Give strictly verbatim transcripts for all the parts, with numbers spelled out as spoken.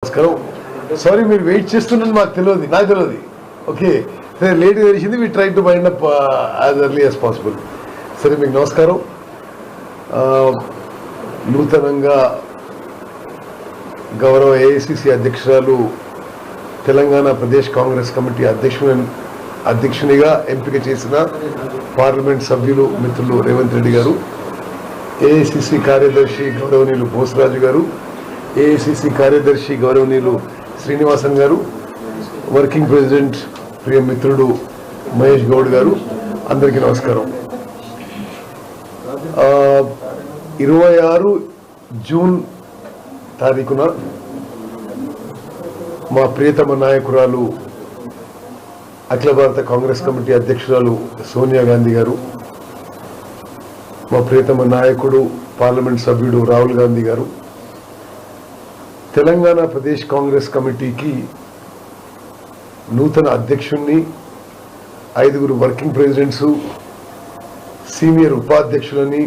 నమస్కారం. సారీ మీరు వెయిట్ చేస్తున్నాను మాకు తెలియదు, నాకు తెలియదు. ఓకే సరే, లేట్గా తెలిసింది. We try to mind up as early as possible. సరే మీకు నమస్కారం. నూతనంగా గౌరవ ఏఐసిసి అధ్యక్షురాలు తెలంగాణ ప్రదేశ్ కాంగ్రెస్ కమిటీ అధ్యక్షుని అధ్యక్షునిగా ఎంపిక చేసిన పార్లమెంట్ సభ్యులు మిత్రులు రేవంత్ రెడ్డి గారు, ఏఐసిసి కార్యదర్శి గౌరవనీయులు బోసరాజు గారు, ఏఐసిసి కార్యదర్శి గౌరవనీయులు శ్రీనివాసన్ గారు, వర్కింగ్ ప్రెసిడెంట్ ప్రియ మిత్రుడు మహేష్ గౌడ్ గారు, అందరికీ నమస్కారం. ఇరవై ఆరు జూన్ తారీఖున మా ప్రియతమ నాయకురాలు అఖిల భారత కాంగ్రెస్ కమిటీ అధ్యక్షురాలు సోనియా గాంధీ గారు, మా ప్రియతమ నాయకుడు పార్లమెంట్ సభ్యుడు రాహుల్ గాంధీ గారు తెలంగాణ ప్రదేశ్ కాంగ్రెస్ కమిటీకి నూతన అధ్యక్షుణ్ణి, ఐదుగురు వర్కింగ్ ప్రెసిడెంట్స్, సీనియర్ ఉపాధ్యక్షులని,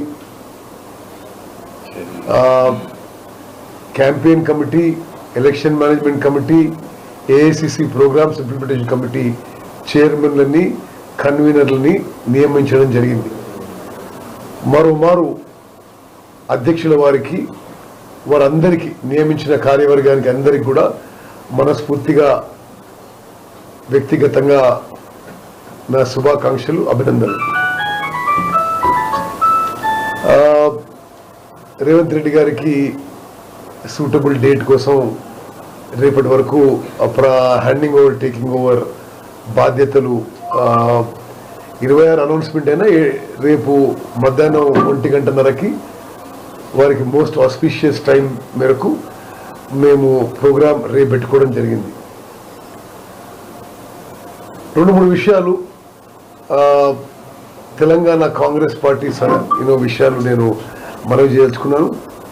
campaign committee, election management committee, AICC programs implementation committee చైర్మన్లని, కన్వీనర్లని నియమించడం జరిగింది. మరోమారు అధ్యక్షుల వారికి, వారందరికీ నియమించిన కార్యవర్గానికి అందరికీ కూడా మనస్ఫూర్తిగా వ్యక్తిగతంగా నా శుభాకాంక్షలు, అభినందనలు. రేవంత్ రెడ్డి గారికి సూటబుల్ డేట్ కోసం రేపటి వరకు హ్యాండింగ్ ఓవర్ టేకింగ్ ఓవర్ బాధ్యతలు ఇరవై ఆరు అనౌన్స్మెంట్ అయినా రేపు మధ్యాహ్నం ఒంటి గంటన్నరకి వారికి మోస్ట్ ఆస్పిషియస్ టైం మేరకు మేము ప్రోగ్రాం రేపు పెట్టుకోవడం జరిగింది. రెండు మూడు విషయాలు తెలంగాణ కాంగ్రెస్ పార్టీ ఎన్నో విషయాలు నేను మనవి చేయదలుచుకున్నాను.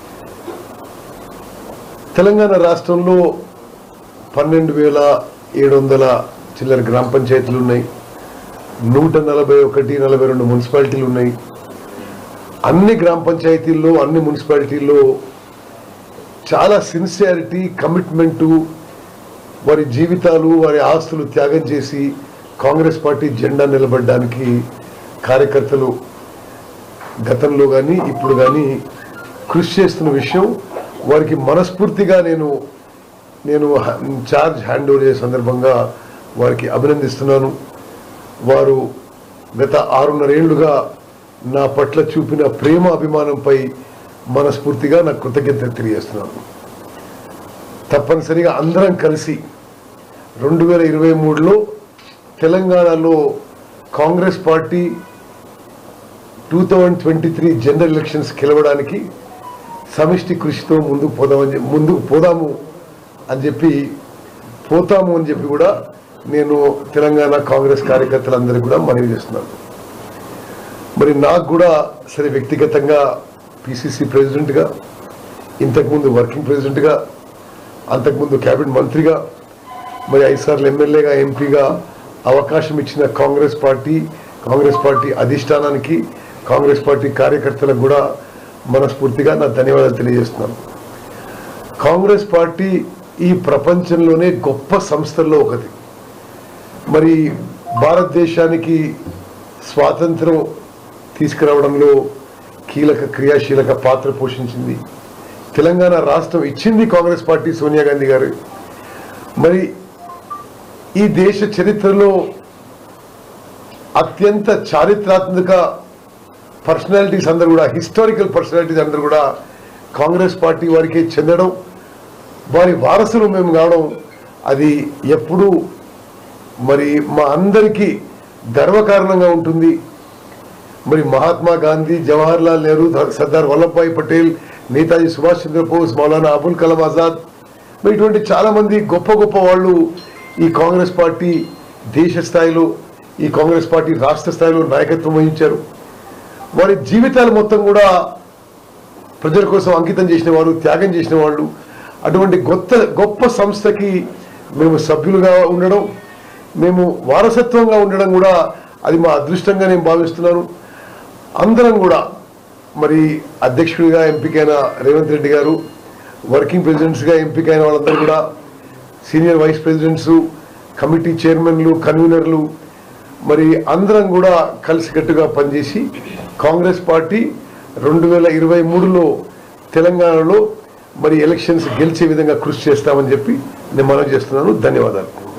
తెలంగాణ రాష్ట్రంలో పన్నెండు వేల ఏడు వందల చిల్లర గ్రామ పంచాయతీలు ఉన్నాయి. నూట నలభై ఒకటి నలభై రెండు మున్సిపాలిటీలు ఉన్నాయి. అన్ని గ్రామ పంచాయతీల్లో, అన్ని మున్సిపాలిటీల్లో చాలా సిన్సియారిటీ, కమిట్మెంటు, వారి జీవితాలు, వారి ఆస్తులు త్యాగం చేసి కాంగ్రెస్ పార్టీ జెండా నిలబడడానికి కార్యకర్తలు గతంలో కానీ ఇప్పుడు కానీ కృషి చేస్తున్న విషయం వారికి మనస్ఫూర్తిగా నేను నేను చార్జ్ హ్యాండ్ ఓవర్ చేసే సందర్భంగా వారికి అభినందిస్తున్నాను. వారు గత ఆరున్నరేళ్లుగా నా పట్ల చూపిన ప్రేమ అభిమానంపై మనస్ఫూర్తిగా నాకు కృతజ్ఞతలు తెలియజేస్తున్నాను. తప్పనిసరిగా అందరం కలిసి రెండు వేల ఇరవై మూడులో తెలంగాణలో Congress party two thousand twenty three general elections గెలవడానికి సమిష్టి కృషితో ముందుకు పోదామని ముందుకు పోదాము అని చెప్పి పోతాము అని చెప్పి కూడా నేను తెలంగాణ కాంగ్రెస్ కార్యకర్తలందరికీ కూడా మనవి చేస్తున్నాను. మరి నాకు కూడా సరే వ్యక్తిగతంగా పిసిసి ప్రెసిడెంట్గా, ఇంతకుముందు వర్కింగ్ ప్రెసిడెంట్గా, అంతకుముందు క్యాబినెట్ మంత్రిగా, మరి ఐదు సార్లు ఎమ్మెల్యేగా, ఎంపీగా అవకాశం ఇచ్చిన కాంగ్రెస్ పార్టీ కాంగ్రెస్ పార్టీ అధిష్టానానికి, కాంగ్రెస్ పార్టీ కార్యకర్తలకు కూడా మనస్ఫూర్తిగా నా ధన్యవాదాలు తెలియజేస్తున్నాను. కాంగ్రెస్ పార్టీ ఈ ప్రపంచంలోనే గొప్ప సంస్థల్లో ఒకటి. మరి భారతదేశానికి స్వాతంత్రం తీసుకురావడంలో కీలక క్రియాశీలక పాత్ర పోషించింది. తెలంగాణ రాష్ట్రం ఇచ్చింది కాంగ్రెస్ పార్టీ, సోనియా గాంధీ గారు. మరి ఈ దేశ చరిత్రలో అత్యంత చారిత్రాత్మక పర్సనాలిటీస్ అందరూ కూడా, హిస్టారికల్ పర్సనాలిటీస్ అందరూ కూడా కాంగ్రెస్ పార్టీ వారికే చెందడం, వారి వారసులు మేము కావడం, అది ఎప్పుడూ మరి మా అందరికీ గర్వకారణంగా ఉంటుంది. మరి మహాత్మా గాంధీ, జవహర్ లాల్ నెహ్రూ, సర్దార్ వల్లభాయ్ పటేల్, నేతాజీ సుభాష్ చంద్రబోస్, మౌలానా అబుల్ కలాం ఆజాద్, మరి ఇటువంటి చాలామంది గొప్ప గొప్ప వాళ్ళు ఈ కాంగ్రెస్ పార్టీ దేశ స్థాయిలో, ఈ కాంగ్రెస్ పార్టీ రాష్ట్ర స్థాయిలో నాయకత్వం వహించారు. వారి జీవితాలు మొత్తం కూడా ప్రజల కోసం అంకితం చేసిన వాళ్ళు, త్యాగం చేసిన వాళ్ళు. అటువంటి గొప్ప గొప్ప సంస్థకి మేము సభ్యులుగా ఉండడం, మేము వారసత్వంగా ఉండడం కూడా అది మా అదృష్టంగా నేను భావిస్తున్నాను. అందరం కూడా మరి అధ్యక్షుడిగా ఎంపికైన రేవంత్ రెడ్డి గారు, వర్కింగ్ ప్రెసిడెంట్స్గా ఎంపికైన వాళ్ళందరూ కూడా సీనియర్ వైస్ ప్రెసిడెంట్స్, కమిటీ చైర్మన్లు, కన్వీనర్లు, మరి అందరం కూడా కలిసికట్టుగా పనిచేసి కాంగ్రెస్ పార్టీ రెండు వేల ఇరవై మూడులో తెలంగాణలో మరి ఎలక్షన్స్ గెలిచే విధంగా కృషి చేస్తామని చెప్పి నేను మనవి చేస్తున్నాను. ధన్యవాదాలు.